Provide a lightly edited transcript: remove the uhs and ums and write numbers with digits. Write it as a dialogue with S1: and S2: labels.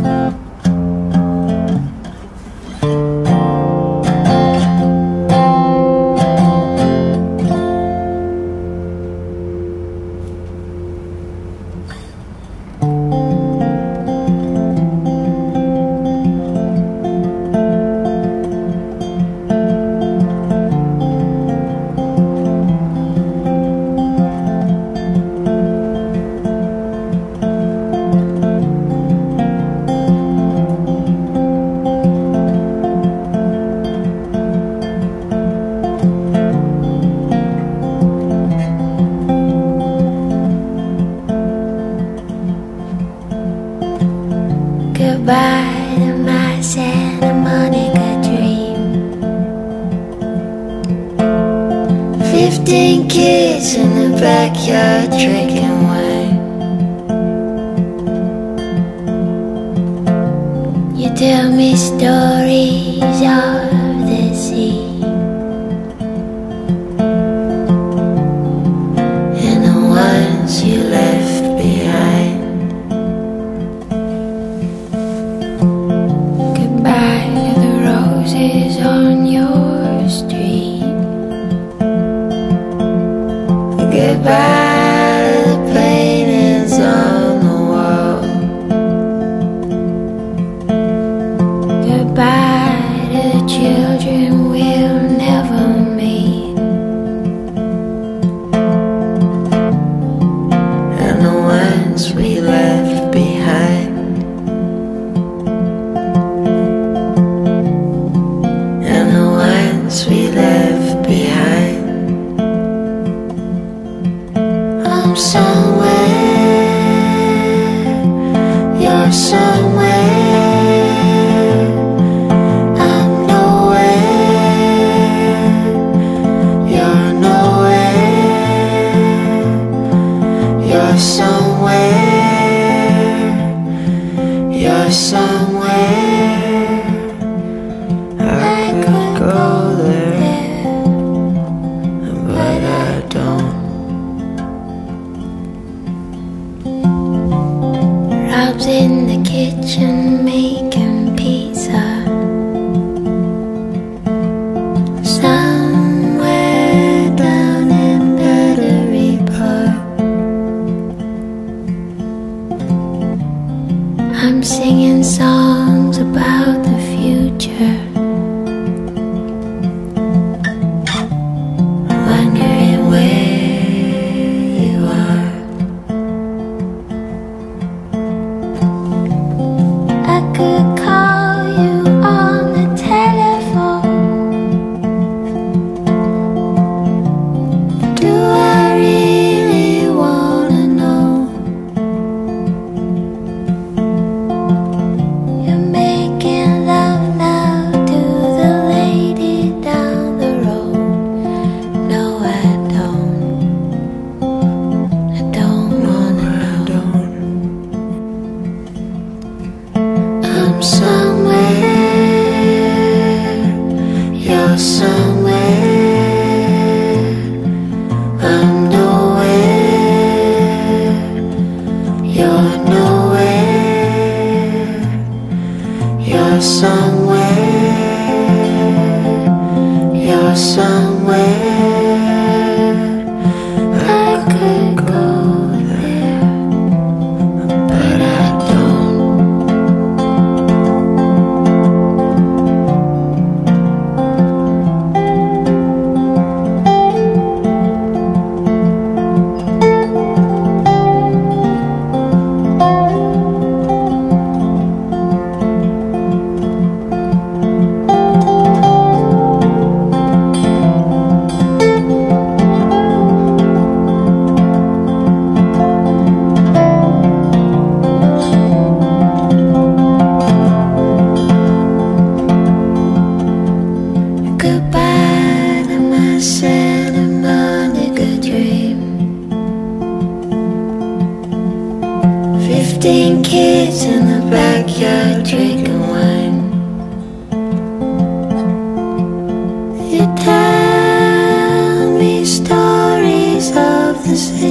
S1: Goodbye to my Santa Monica dream. 15 kids in the backyard drinking wine. You tell me stories of the sea and the ones you left behind. On your street. Goodbye to the paintings on the wall. Goodbye to the children we'll never meet, and the ones we left behind. We left behind. I'm somewhere, you're somewhere. I'm nowhere, you're nowhere. You're somewhere, you're somewhere. I could go there, but I don't. Rob's in the kitchen making pizza. Somewhere down in Battery Park. I'm singing songs about the future. Somewhere, I'm nowhere, you're nowhere. You're somewhere, you're somewhere. I could go there, but I don't. Goodbye to my Santa Monica dream. 15 kids in the backyard drinking wine. You tell me stories of the sea